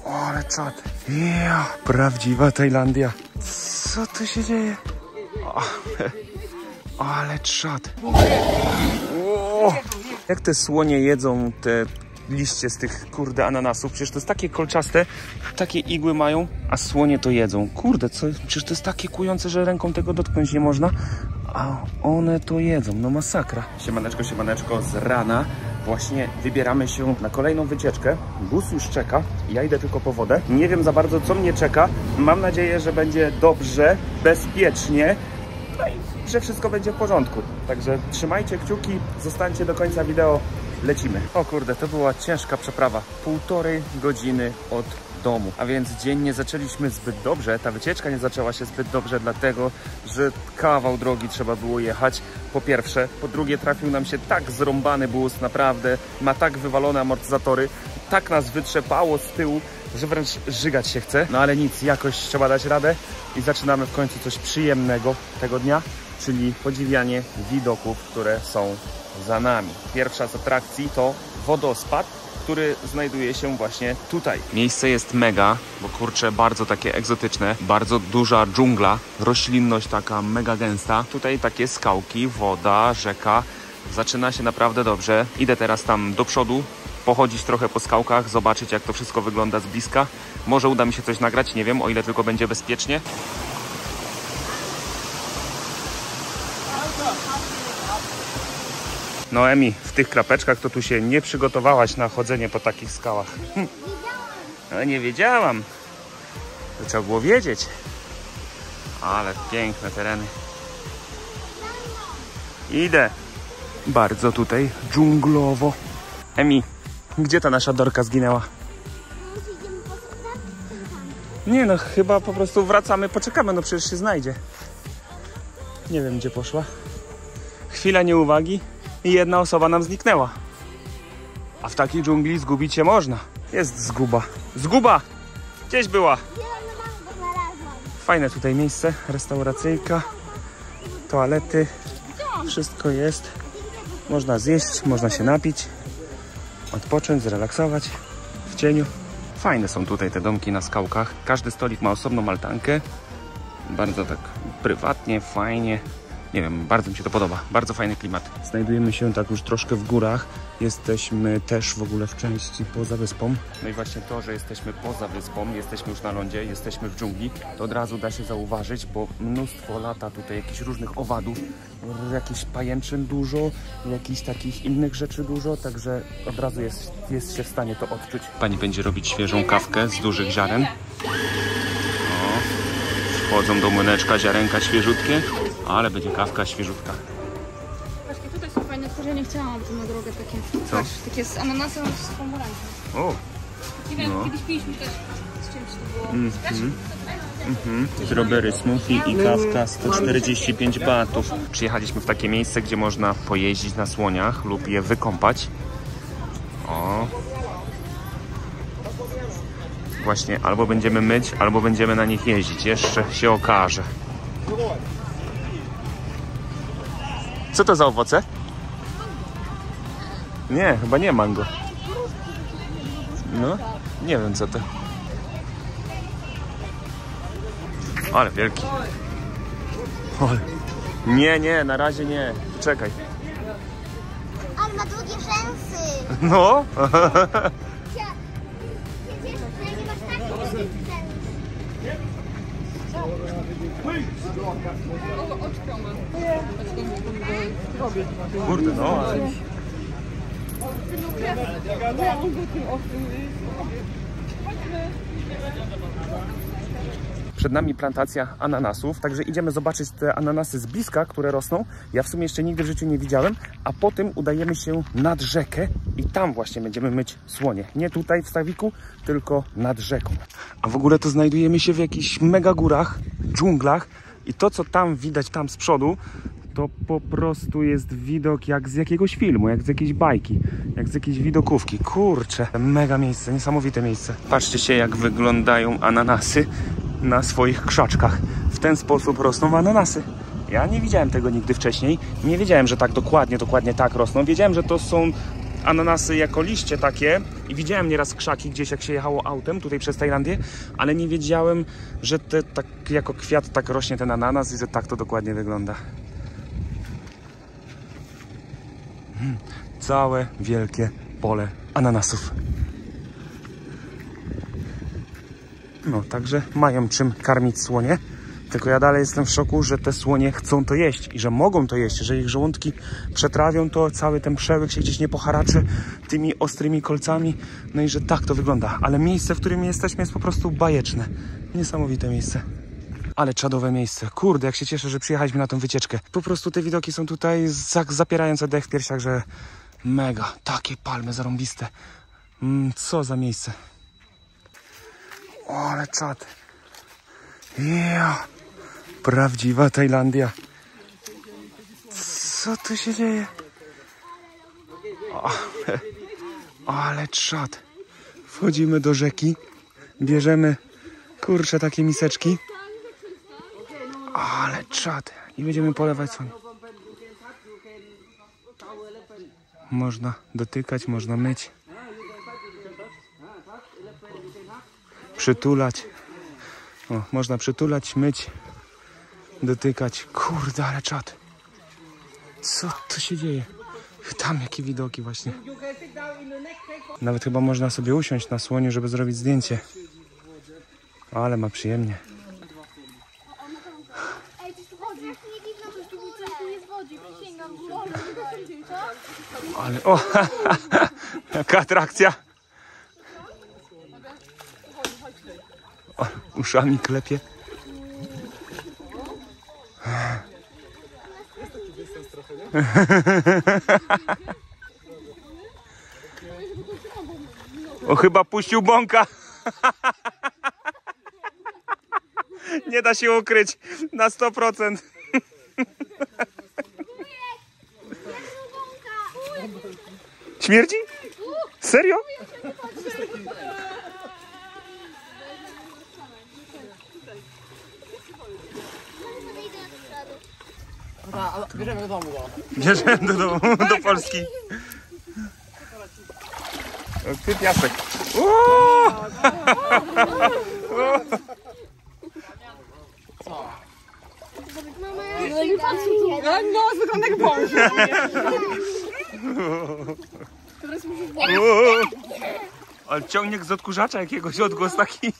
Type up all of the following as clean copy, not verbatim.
Ale czad. Ja, prawdziwa Tajlandia. Co tu się dzieje? Ale czad. Jak te słonie jedzą te liście z tych, kurde, ananasów? Przecież to jest takie kolczaste, takie igły mają, a słonie to jedzą. Kurde, przecież to jest takie kujące, że ręką tego dotknąć nie można, a one to jedzą. No masakra. Siemaneczko, z rana właśnie wybieramy się na kolejną wycieczkę. Bus już czeka, ja idę tylko po wodę. Nie wiem za bardzo, co mnie czeka. Mam nadzieję, że będzie dobrze, bezpiecznie, no i że wszystko będzie w porządku. Także trzymajcie kciuki, zostańcie do końca wideo. Lecimy. O kurde, to była ciężka przeprawa. 1,5 godziny od domu. A więc dzień nie zaczęliśmy zbyt dobrze. Ta wycieczka nie zaczęła się zbyt dobrze, dlatego że kawał drogi trzeba było jechać. Po pierwsze. Po drugie, trafił nam się tak zrąbany bus, naprawdę. Ma tak wywalone amortyzatory. Tak nas wytrzepało z tyłu, że wręcz żygać się chce. No ale nic, jakoś trzeba dać radę. I zaczynamy w końcu coś przyjemnego tego dnia, czyli podziwianie widoków, które są za nami. Pierwsza z atrakcji to wodospad, który znajduje się właśnie tutaj. Miejsce jest mega, bo kurczę, bardzo takie egzotyczne, bardzo duża dżungla, roślinność taka mega gęsta. Tutaj takie skałki, woda, rzeka. Zaczyna się naprawdę dobrze. Idę teraz tam do przodu, pochodzić trochę po skałkach, zobaczyć, jak to wszystko wygląda z bliska. Może uda mi się coś nagrać, nie wiem, o ile tylko będzie bezpiecznie. No Emi, w tych klapeczkach to tu się nie przygotowałaś na chodzenie po takich skałach. No nie wiedziałam. To trzeba było wiedzieć. Ale piękne tereny. Idę. Bardzo tutaj dżunglowo. Emi, gdzie ta nasza Dorka zginęła? Nie no, chyba po prostu wracamy, poczekamy, no przecież się znajdzie. Nie wiem, gdzie poszła. Chwila nieuwagi i jedna osoba nam zniknęła. A w takiej dżungli zgubić się można. Jest zguba. Zguba! Gdzieś była. Fajne tutaj miejsce, restauracyjka, toalety, wszystko jest. Można zjeść, można się napić, odpocząć, zrelaksować w cieniu. Fajne są tutaj te domki na skałkach. Każdy stolik ma osobną altankę. Bardzo tak prywatnie, fajnie. Nie wiem, bardzo mi się to podoba. Bardzo fajny klimat. Znajdujemy się tak już troszkę w górach. Jesteśmy też w ogóle w części poza wyspą. No i właśnie to, że jesteśmy poza wyspą, jesteśmy już na lądzie, jesteśmy w dżungli, to od razu da się zauważyć, bo mnóstwo lata tutaj jakichś różnych owadów, jakichś pajęczyn dużo, jakichś takich innych rzeczy dużo, także od razu jest się w stanie to odczuć. Pani będzie robić świeżą kawkę z dużych ziaren. Wchodzą do młyneczka, ziarenka świeżutkie, ale będzie kawka świeżutka. Właśnie tutaj są fajne korzenie, nie chciałam na drogę takie. Co? Patrz, takie z ananasem z pomarańczą. O! Nie wiem, no. Kiedyś piliśmy też z czymś to było. Strawberry smoothie i kawka 145 batów. Przyjechaliśmy w takie miejsce, gdzie można pojeździć na słoniach lub je wykąpać. O! Właśnie, albo będziemy myć, albo będziemy na nich jeździć. Jeszcze się okaże. Co to za owoce? Nie, chyba nie mango. No, nie wiem co to. Ale wielki. Ale... Nie, na razie nie. Czekaj. On ma długie rzęsy. No. Kurde, no ale... Przed nami plantacja ananasów, także idziemy zobaczyć te ananasy z bliska, które rosną. Ja w sumie jeszcze nigdy w życiu nie widziałem, a potem udajemy się nad rzekę i tam właśnie będziemy myć słonie. Nie tutaj w stawiku, tylko nad rzeką. A w ogóle to znajdujemy się w jakichś mega górach, dżunglach i to, co tam widać tam z przodu, to po prostu jest widok jak z jakiegoś filmu, jak z jakiejś bajki, jak z jakiejś widokówki. Kurczę, mega miejsce, niesamowite miejsce. Patrzcie się, jak wyglądają ananasy na swoich krzaczkach. W ten sposób rosną ananasy. Ja nie widziałem tego nigdy wcześniej. Nie wiedziałem, że tak dokładnie tak rosną. Wiedziałem, że to są ananasy jako liście takie i widziałem nieraz krzaki gdzieś, jak się jechało autem tutaj przez Tajlandię, ale nie wiedziałem, że tak jako kwiat tak rośnie ten ananas i że tak to dokładnie wygląda. Całe wielkie pole ananasów. No, także mają czym karmić słonie. Tylko ja dalej jestem w szoku, że te słonie chcą to jeść i że mogą to jeść, że ich żołądki przetrawią to, cały ten przełyk się gdzieś nie poharaczy tymi ostrymi kolcami, no i że tak to wygląda. Ale miejsce, w którym jesteśmy, jest po prostu bajeczne. Niesamowite miejsce. Ale czadowe miejsce. Kurde, jak się cieszę, że przyjechaliśmy na tą wycieczkę. Po prostu te widoki są tutaj zapierające dech w piersiach, że mega. Takie palmy zarąbiste. Co za miejsce. O, ale czad. Yeah. Prawdziwa Tajlandia. Co tu się dzieje? O, ale czad. Wchodzimy do rzeki. Bierzemy, kurczę, takie miseczki. Ale czad. I będziemy polewać słoń. Można dotykać, można myć. Przytulać. O, można przytulać, myć, dotykać. Kurde, ale czad. Co tu się dzieje? Tam jakie widoki właśnie. Nawet chyba można sobie usiąść na słoniu, żeby zrobić zdjęcie. Ale ma przyjemnie. Ale o, jaka atrakcja. O, uszami klepie. O, chyba puścił bąka. Nie da się ukryć na 100%. Śmierdzi? Serio? Bierzemy do domu. Bierzemy do domu, do Polski. Ty piasek. No, wygląda jak bądź. Ale ciągnik z odkurzacza jakiegoś, odgłos taki.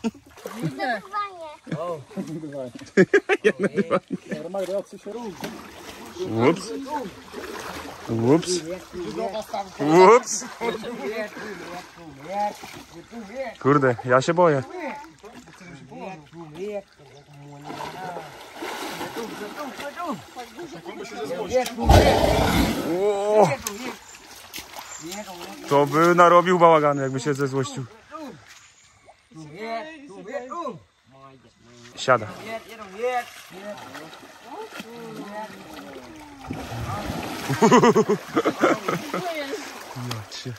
Ups. Ups. Ups. Kurde, ja się boję. O! To by narobił bałaganu, jakby się zezłościł. Siada. Jacie.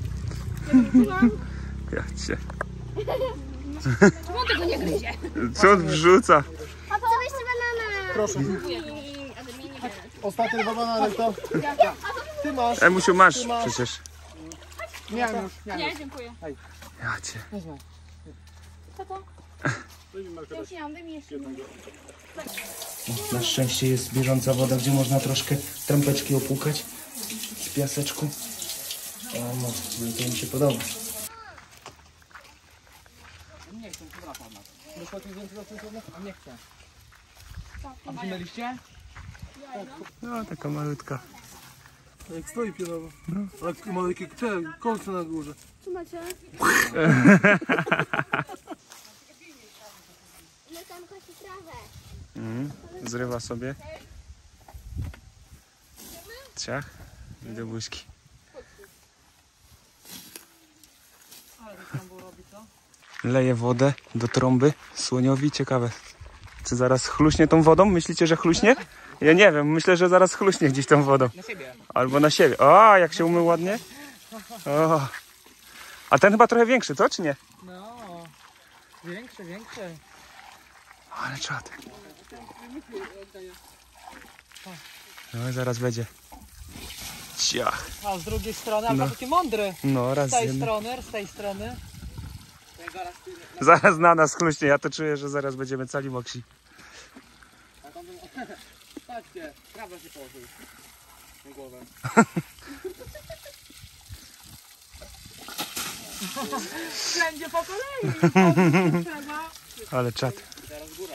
Jacie. Czemu on tego nie gryzie? Co on wrzuca? A to weź sobie banana. Proszę. Ostatnie 2 banany to. Ty masz. Emusiu, masz przecież. Miałem już. Nie, dziękuję. Jacie. Co to? Ja już nie mam, daj mi jeszcze. Na szczęście jest bieżąca woda, gdzie można troszkę trampeczki opłukać z piaseczku. O, no, to mi się podoba. Nie chcę, nie chcę. A wyciągnęliście? No, taka malutka. Jak stoi pionowo. No. Jak malutkie kolce na górze. Co macie? No tam kosi trawę. Zrywa sobie. Ciach i do buźki. Leje wodę do trąby słoniowi. Ciekawe, czy zaraz chluśnie tą wodą? Myślicie, że chluśnie? Ja nie wiem, myślę, że zaraz chluśnie gdzieś tą wodą. Na siebie. Albo na siebie. O, jak się umył ładnie. O. A ten chyba trochę większy, co czy nie? No. Większe. Ale czad. No i zaraz będzie. Ciach. A z drugiej strony, albo taki mądry. No, raz Z tej z jednej. strony, z tej strony. Zaraz na nas chluśnie, ja to czuję, że zaraz będziemy cali moksi. Patrzcie, trawę się położył na głowę. Wszędzie po kolei. Ale czad. Teraz góra.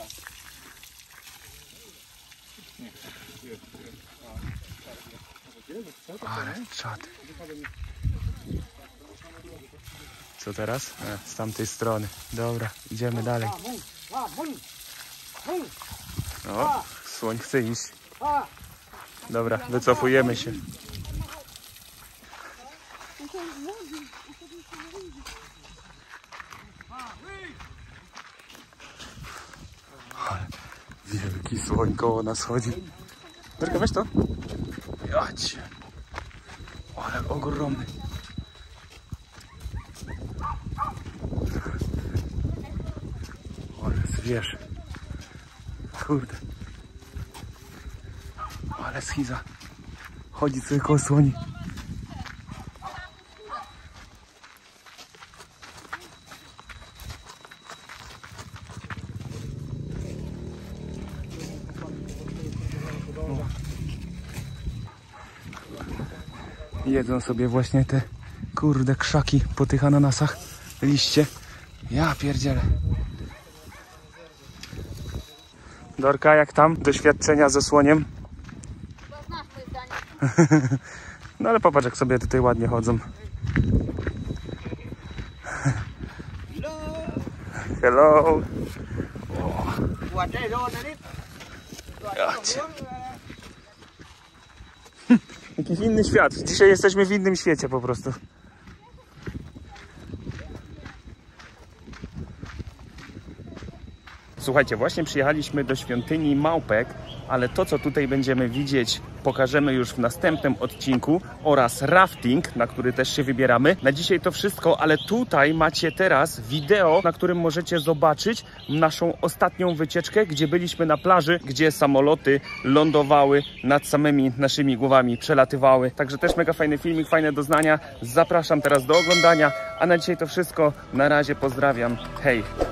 Ale czad. Co teraz? Z tamtej strony. Dobra, idziemy dalej. O, słoń chce iść. Dobra, wycofujemy się. Ale wielki słoń koło nas chodzi. Werka, weź to. Jadź. Ale ogromny. Ale zwierz. Kurde. Ale schiza. Chodzi sobie koło słoni. Jedzą sobie właśnie te kurde krzaki po tych ananasach, liście. Ja pierdzielę. Dorka, jak tam doświadczenia ze słoniem? Znasz moje zdanie. No ale popatrz, jak sobie tutaj ładnie chodzą. Hello. Jacie. Jakiś inny świat. Dzisiaj jesteśmy w innym świecie po prostu. Słuchajcie, właśnie przyjechaliśmy do świątyni Małpek, ale to, co tutaj będziemy widzieć, pokażemy już w następnym odcinku oraz rafting, na który też się wybieramy. Na dzisiaj to wszystko, ale tutaj macie teraz wideo, na którym możecie zobaczyć naszą ostatnią wycieczkę, gdzie byliśmy na plaży, gdzie samoloty lądowały nad samymi naszymi głowami, przelatywały. Także też mega fajny filmik, fajne doznania. Zapraszam teraz do oglądania, a na dzisiaj to wszystko. Na razie pozdrawiam. Hej!